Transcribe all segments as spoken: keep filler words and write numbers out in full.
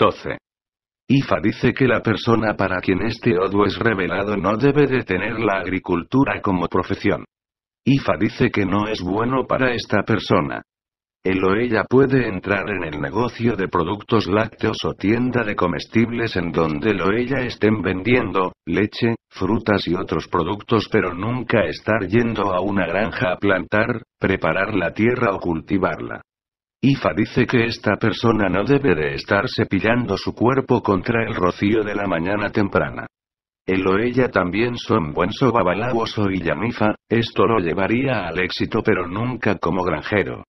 doce. Ifa dice que la persona para quien este Odu es revelado no debe de tener la agricultura como profesión. Ifa dice que no es bueno para esta persona. Él o ella puede entrar en el negocio de productos lácteos o tienda de comestibles en donde él o ella estén vendiendo leche, frutas y otros productos, pero nunca estar yendo a una granja a plantar, preparar la tierra o cultivarla. Ifa dice que esta persona no debe de estar cepillando su cuerpo contra el rocío de la mañana temprana. Él o ella también son buen babalaos o Illamifa, esto lo llevaría al éxito pero nunca como granjero.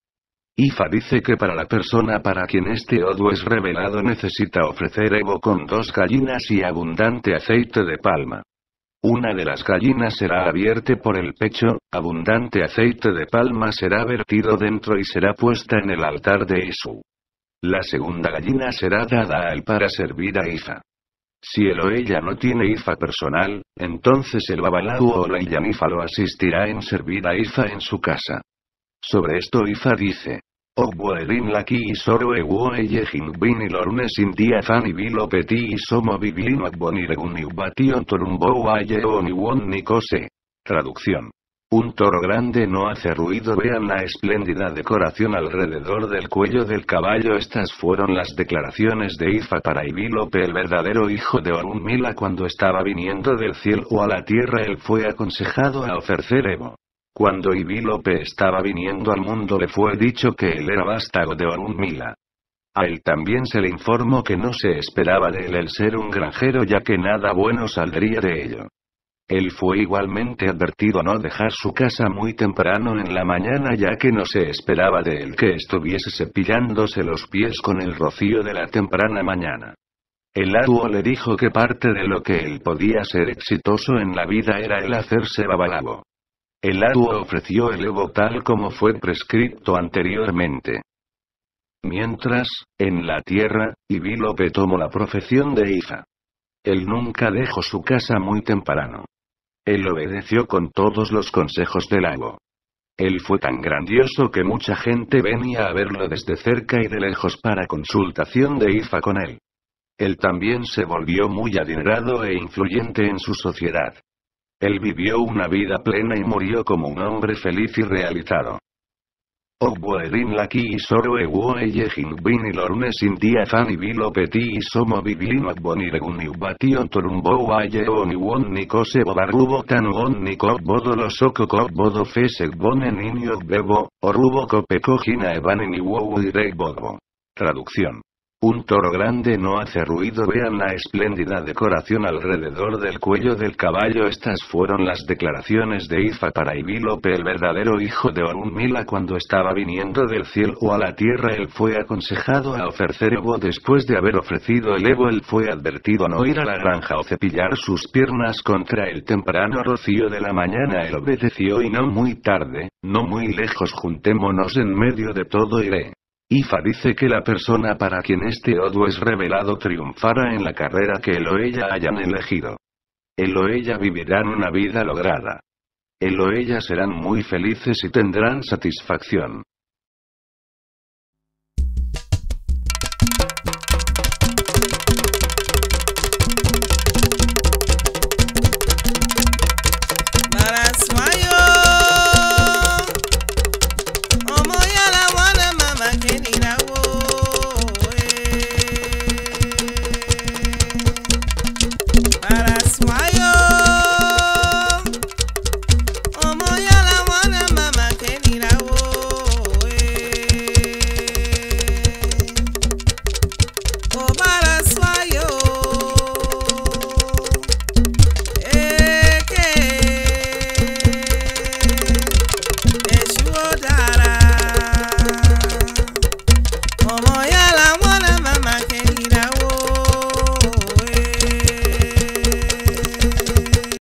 Ifa dice que para la persona para quien este Odu es revelado necesita ofrecer Evo con dos gallinas y abundante aceite de palma. Una de las gallinas será abierta por el pecho, abundante aceite de palma será vertido dentro y será puesta en el altar de Isu. La segunda gallina será dada a él para servir a Ifa. Si él o ella no tiene Ifa personal, entonces el Babalau o la Illamifa lo asistirá en servir a Ifa en su casa. Sobre esto Ifa dice: Ogbuerin laki isoro ewo eyejin bin ilornes india fan ibilo peti isomo biblin ogboniregun iubation torumbo ayeon iwon nikose. Traducción. Un toro grande no hace ruido. Vean la espléndida decoración alrededor del cuello del caballo. Estas fueron las declaraciones de Ifa para Ibílope, el verdadero hijo de Orunmila, cuando estaba viniendo del cielo a la tierra. Él fue aconsejado a ofrecer Evo. Cuando Ibílope estaba viniendo al mundo le fue dicho que él era vástago de Orunmila. A él también se le informó que no se esperaba de él el ser un granjero, ya que nada bueno saldría de ello. Él fue igualmente advertido a no dejar su casa muy temprano en la mañana, ya que no se esperaba de él que estuviese cepillándose los pies con el rocío de la temprana mañana. El Aduo le dijo que parte de lo que él podía ser exitoso en la vida era el hacerse babalao. El Aduo ofreció el Evo tal como fue prescrito anteriormente. Mientras, en la tierra, Ibílope tomó la profesión de Ifa. Él nunca dejó su casa muy temprano. Él obedeció con todos los consejos del Aduo. Él fue tan grandioso que mucha gente venía a verlo desde cerca y de lejos para consultación de Ifa con él. Él también se volvió muy adinerado e influyente en su sociedad. Él vivió una vida plena y murió como un hombre feliz y realizado. Ogbuerin laki isoro ewo eyejin bin ilornes india fan ibilo peti isomo biblin ogboniregun iubation torumbo ayeon iwon nikose bobarrubo tan won nikok bodo losoko kok bodo fesek bonen inyok bebo, orubo kopeko jina ebanen iwowu direk bodo. Traducción. Un toro grande no hace ruido. Vean la espléndida decoración alrededor del cuello del caballo. Estas fueron las declaraciones de Ifa para Ibílope, el verdadero hijo de Orunmila, cuando estaba viniendo del cielo a la tierra. Él fue aconsejado a ofrecer Evo. Después de haber ofrecido el Evo, él fue advertido a no ir a la granja o cepillar sus piernas contra el temprano rocío de la mañana. Él obedeció y no muy tarde, no muy lejos, juntémonos en medio de todo iré. Ifa dice que la persona para quien este Odu es revelado triunfará en la carrera que él o ella hayan elegido. Él o ella vivirán una vida lograda. Él o ella serán muy felices y tendrán satisfacción.